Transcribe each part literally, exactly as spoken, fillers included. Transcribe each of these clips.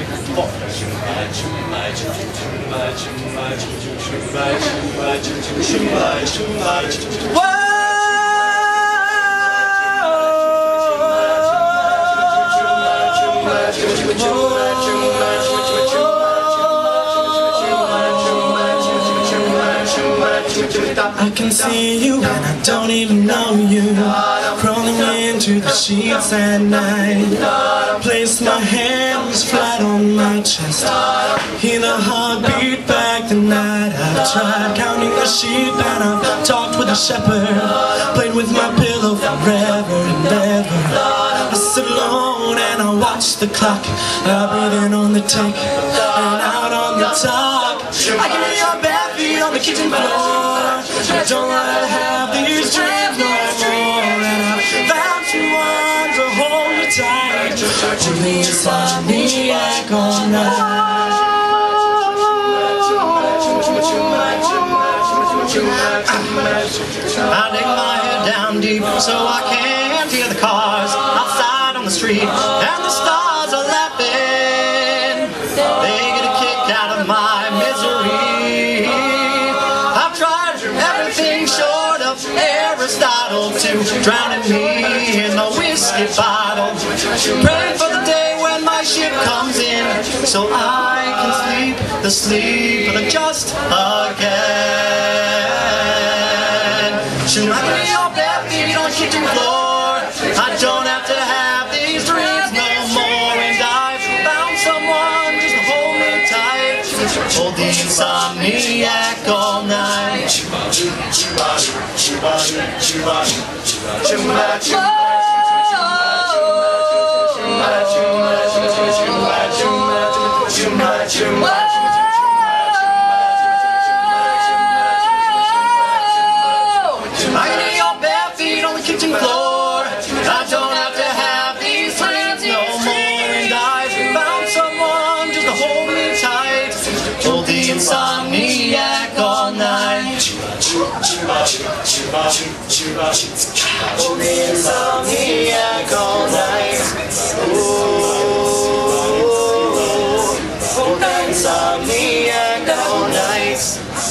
I can see you and I don't even know you, crawling into the sheets at night. Place my hands flat on my chest, hear the heartbeat back the night. I've tried counting the sheep and I've talked with the shepherd, played with my pillow forever and ever. I sit alone and I watch the clock, I breathe in on the take and out on the top. I can hear your bare feet on the kitchen floor. I don't wanna have these dreams no more, and I found someone to hold me tight. Only insomniac all night. I dig my head down deep so I can't hear the cars outside on the street, and the stars are laughing. They get a kick out of my misery. I've tried everything short of Aristotle to drown me in the whiskey bottle, praying for the day when my ship comes in, so I can sleep the sleep of the just again. Should I be your bare feet on the kitchen floor? I don't have to have these dreams no more, and I've found someone just to hold me tight, hold the insomniac all night. I can hear your bare feet on the kitchen floor. I don't have to have these dreams no more, and I've found someone just to hold me tight, hold the insomniac all night. Hold the insomniac all night. Hold the insomniac all night.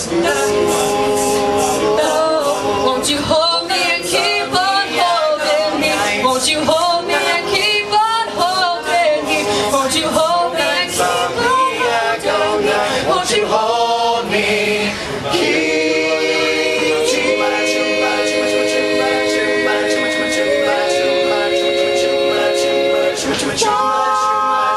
Won't you hold me and keep on holding me? Won't you hold me and keep on holding me? Won't you hold me and keep on holding me? Won't you hold me? Keep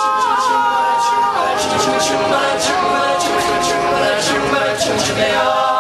Too much, too much, too much, too much, too much, too much, too much, too much, too much, too much,